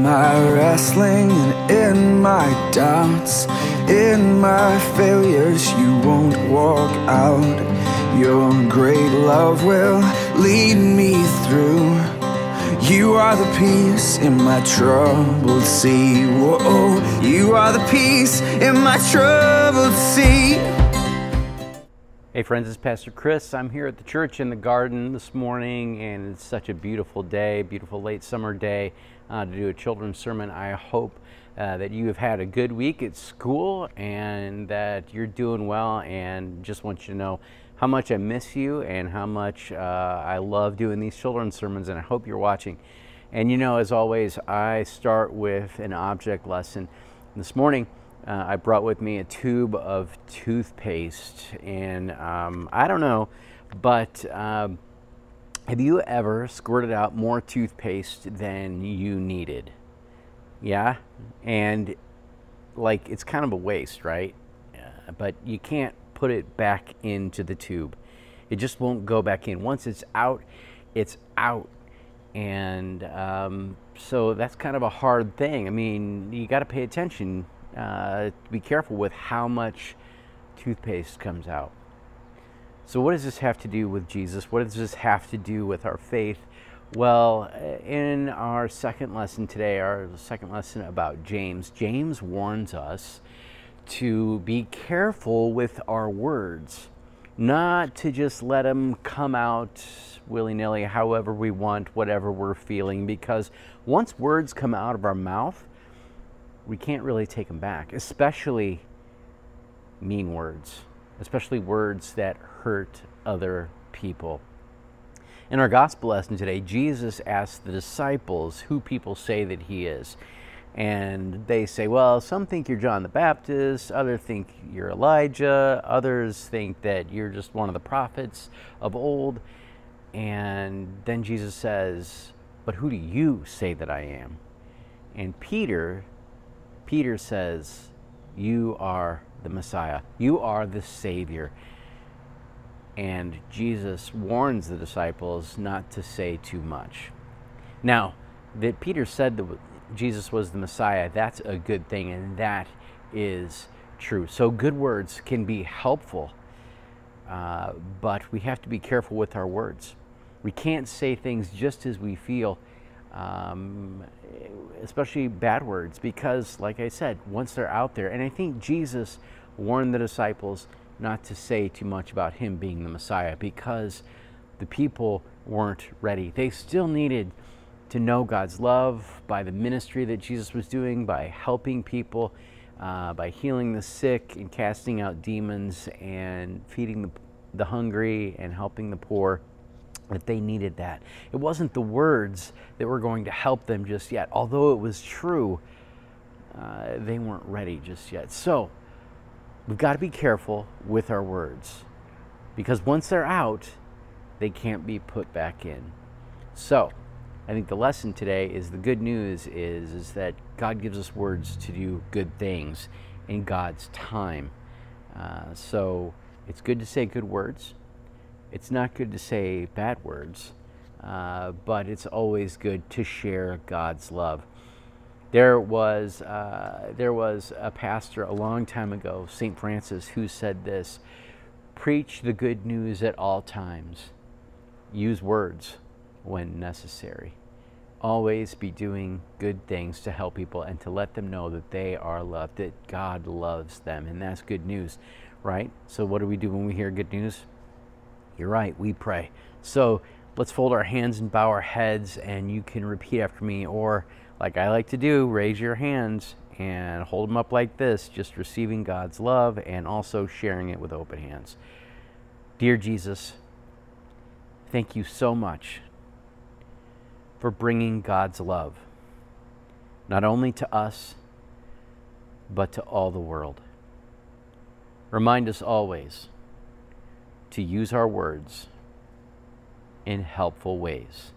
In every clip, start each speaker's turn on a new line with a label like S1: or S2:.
S1: my wrestling and in my doubts, in my failures, you won't walk out. Your great love will lead me through. You are the peace in my troubled sea. Whoa, you are the peace in my troubled sea.
S2: Hey friends, it's Pastor Chris. I'm here at the church in the garden this morning, and it's such a beautiful day, beautiful late summer day to do a children's sermon. I hope that you have had a good week at school and that you're doing well, and just want you to know how much I miss you and how much I love doing these children's sermons, and I hope you're watching. And you know, as always, I start with an object lesson. This morning, I brought with me a tube of toothpaste, and I don't know, but have you ever squirted out more toothpaste than you needed? Yeah? And like, it's kind of a waste, right? But you can't put it back into the tube. It just won't go back in. Once it's out, it's out. And so that's kind of a hard thing. I mean, you got to pay attention. Be careful with how much toothpaste comes out. So what does this have to do with Jesus? What does this have to do with our faith? Well, in our second lesson today, our second lesson about James, James warns us to be careful with our words, not to just let them come out willy-nilly, however we want, whatever we're feeling, because once words come out of our mouth, we can't really take them back, especially mean words, especially words that hurt other people. In our gospel lesson today, Jesus asked the disciples who people say that he is. And they say, well, some think you're John the Baptist, others think you're Elijah, others think that you're just one of the prophets of old. And then Jesus says, but who do you say that I am? And Peter says, you are the Messiah. You are the Savior. And Jesus warns the disciples not to say too much. Now, that Peter said that Jesus was the Messiah, that's a good thing, and that is true. So good words can be helpful, but we have to be careful with our words. We can't say things just as we feel, especially bad words, because like I said, once they're out there, and I think Jesus warned the disciples not to say too much about him being the Messiah because the people weren't ready. They still needed to know God's love by the ministry that Jesus was doing, by helping people, by healing the sick and casting out demons and feeding the hungry and helping the poor. That they needed that. It wasn't the words that were going to help them just yet. Although it was true, they weren't ready just yet. So we've got to be careful with our words, because once they're out, they can't be put back in. So I think the lesson today is the good news is that God gives us words to do good things in God's time. So it's good to say good words. It's not good to say bad words, but it's always good to share God's love. There was a pastor a long time ago, St. Francis, who said this: preach the good news at all times. Use words when necessary. Always be doing good things to help people and to let them know that they are loved, that God loves them, and that's good news, right? So what do we do when we hear good news? You're right, we pray. So let's fold our hands and bow our heads, and you can repeat after me, or like I like to do, raise your hands and hold them up like this, just receiving God's love and also sharing it with open hands. Dear Jesus, thank you so much for bringing God's love, not only to us, but to all the world. Remind us always to use our words in helpful ways.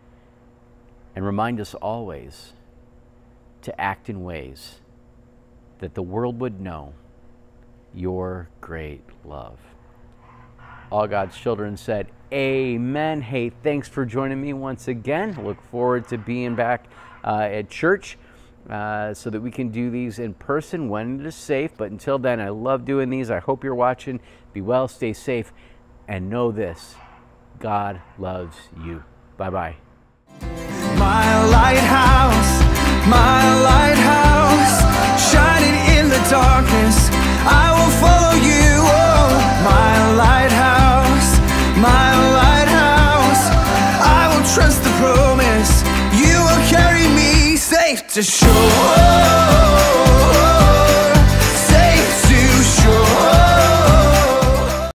S2: And remind us always to act in ways that the world would know your great love. All God's children said, amen. Hey, thanks for joining me once again. Look forward to being back at church so that we can do these in person when it is safe. But until then, I love doing these. I hope you're watching. Be well, stay safe, and know this: God loves you. Bye-bye.
S1: My lighthouse, shining in the darkness, I will follow you. Oh, my lighthouse, I will trust the promise. You will carry me safe to shore.